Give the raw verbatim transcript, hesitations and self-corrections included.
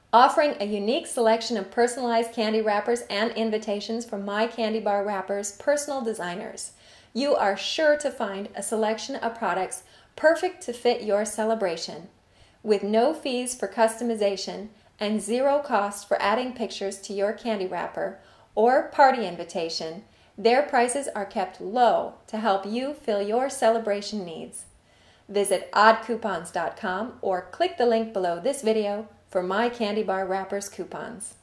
Offering a unique selection of personalized candy wrappers and invitations from My Candy Bar Wrappers personal designers, you are sure to find a selection of products perfect to fit your celebration. With no fees for customization and zero cost for adding pictures to your candy wrapper or party invitation, their prices are kept low to help you fill your celebration needs. Visit odd coupons dot com or click the link below this video for My Candy Bar Wrappers coupons.